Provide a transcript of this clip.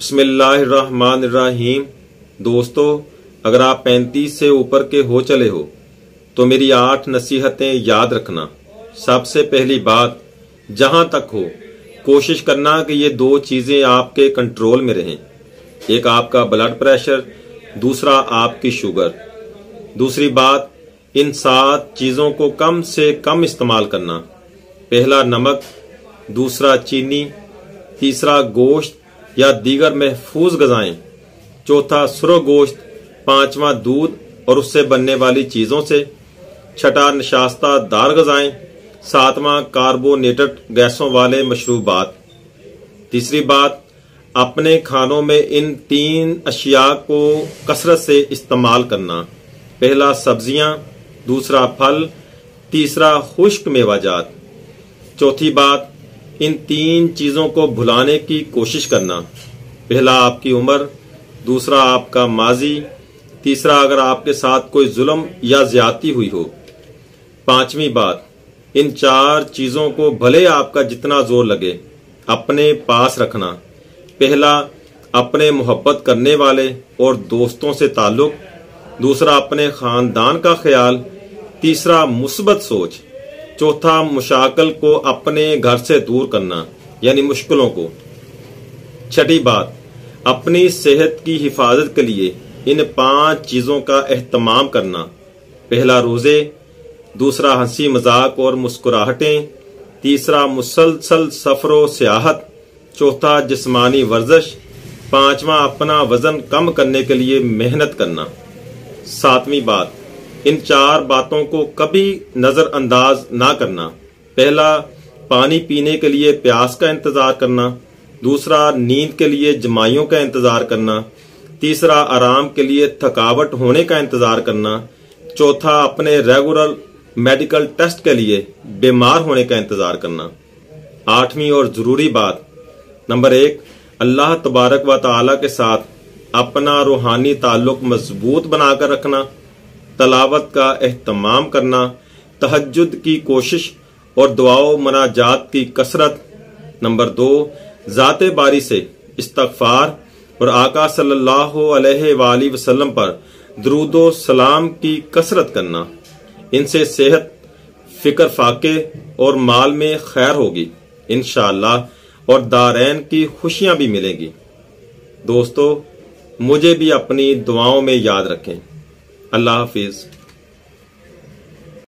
बिस्मिल्लाहिर्रहमानिर्रहीम। दोस्तों, अगर आप 35 से ऊपर के हो चले हो तो मेरी 8 नसीहतें याद रखना। सबसे पहली बात, जहां तक हो कोशिश करना कि ये 2 चीजें आपके कंट्रोल में रहें। एक आपका ब्लड प्रेशर, दूसरा आपकी शुगर। दूसरी बात, इन 7 चीजों को कम से कम इस्तेमाल करना। पहला नमक, दूसरा चीनी, तीसरा गोश्त या दीगर महफूज गजाएं, चौथा सुरख गोश्त, पांचवा दूध और उससे बनने वाली चीजों से, छठा नशास्ता दार गजाएं, सातवां कार्बोनेटेड गैसों वाले मशरूबात। तीसरी बात, अपने खानों में इन 3 अशिया को कसरत से इस्तेमाल करना। पहला सब्जियां, दूसरा फल, तीसरा खुश्क मेवाजात। चौथी बात, इन 3 चीजों को भुलाने की कोशिश करना। पहला आपकी उम्र, दूसरा आपका माजी, तीसरा अगर आपके साथ कोई जुल्म या ज्यादती हुई हो। पांचवी बात, इन 4 चीजों को भले आपका जितना जोर लगे अपने पास रखना। पहला, अपने मोहब्बत करने वाले और दोस्तों से ताल्लुक, दूसरा अपने खानदान का ख्याल, तीसरा मुस्बत सोच, चौथा मुशाकल को अपने घर से दूर करना यानी मुश्किलों को। छठी बात, अपनी सेहत की हिफाजत के लिए इन 5 चीजों का एहतमाम करना। पहला रोजे, दूसरा हंसी मजाक और मुस्कुराहटें, तीसरा मुसलसल सफरो सियाहत, चौथा जिस्मानी वर्जिश, पांचवा अपना वजन कम करने के लिए मेहनत करना। सातवीं बात, इन 4 बातों को कभी नजरअंदाज ना करना। पहला, पानी पीने के लिए प्यास का इंतजार करना, दूसरा नींद के लिए जमाइयों का इंतजार करना, तीसरा आराम के लिए थकावट होने का इंतजार करना, चौथा अपने रेगुलर मेडिकल टेस्ट के लिए बीमार होने का इंतजार करना। 8वीं और जरूरी बात, नंबर 1, अल्लाह तबारक व तआला के साथ अपना रूहानी ताल्लुक मजबूत बनाकर रखना, तलावत का एहतमाम करना, तहज्जुद की कोशिश और दुआओ मनाजात की कसरत। नंबर 2, जाते बारी से इस्तगफार और आका सल्लल्लाहु अलैहि वसल्लम पर दरूदो सलाम की कसरत करना। इनसे सेहत, फिक्र फाके और माल में खैर होगी इंशाअल्लाह और दारैन की खुशियां भी मिलेंगी। दोस्तों, मुझे भी अपनी दुआओं में याद रखें। अल्लाह हाफिज।